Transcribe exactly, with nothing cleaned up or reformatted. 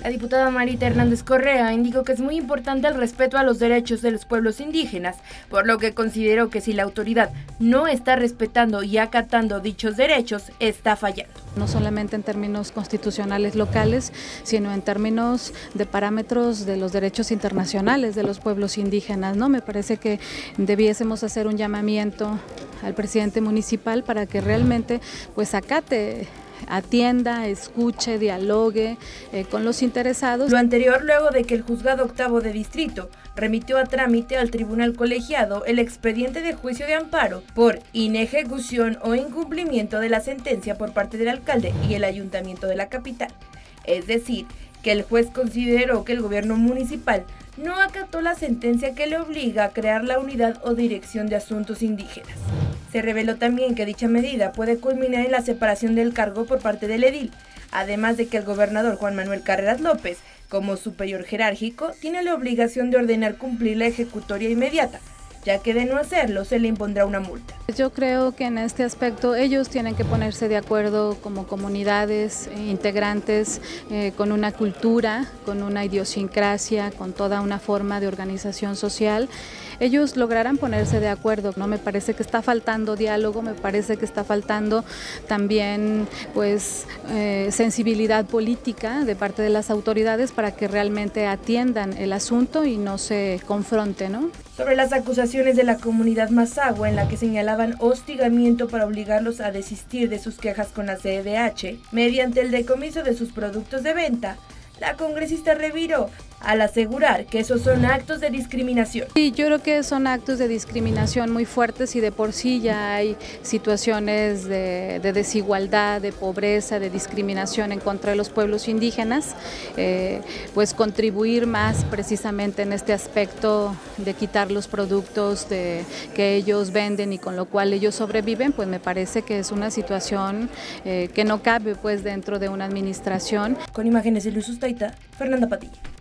La diputada Marita Hernández Correa indicó que es muy importante el respeto a los derechos de los pueblos indígenas, por lo que consideró que si la autoridad no está respetando y acatando dichos derechos, está fallando. No solamente en términos constitucionales locales, sino en términos de parámetros de los derechos internacionales de los pueblos indígenas, ¿no? Me parece que debiésemos hacer un llamamiento al presidente municipal para que realmente pues acate, atienda, escuche, dialogue eh, con los interesados. Lo anterior luego de que el juzgado octavo de distrito remitió a trámite al tribunal colegiado el expediente de juicio de amparo por inejecución o incumplimiento de la sentencia por parte del alcalde y el ayuntamiento de la capital. Es decir, que el juez consideró que el gobierno municipal no acató la sentencia que le obliga a crear la unidad o dirección de asuntos indígenas. Se reveló también que dicha medida puede culminar en la separación del cargo por parte del edil, además de que el gobernador Juan Manuel Cárreras López, como superior jerárquico, tiene la obligación de ordenar cumplir la ejecutoria inmediata, ya que de no hacerlo se le impondrá una multa. Yo creo que en este aspecto ellos tienen que ponerse de acuerdo como comunidades eh, integrantes, eh, con una cultura, con una idiosincrasia, con toda una forma de organización social. Ellos lograrán ponerse de acuerdo. No me parece que está faltando diálogo, me parece que está faltando también pues eh, sensibilidad política de parte de las autoridades para que realmente atiendan el asunto y no se confronte, ¿no? Sobre las acusaciones de la comunidad Mazahua en la que señalaban hostigamiento para obligarlos a desistir de sus quejas con la C E D H mediante el decomiso de sus productos de venta, la congresista reviró al asegurar que esos son actos de discriminación. Sí, yo creo que son actos de discriminación muy fuertes y de por sí ya hay situaciones de, de desigualdad, de pobreza, de discriminación en contra de los pueblos indígenas. Eh, pues contribuir más precisamente en este aspecto de quitar los productos de, que ellos venden y con lo cual ellos sobreviven, pues me parece que es una situación eh, que no cabe pues dentro de una administración. Con imágenes de Luz Ustaita, Fernanda Padilla.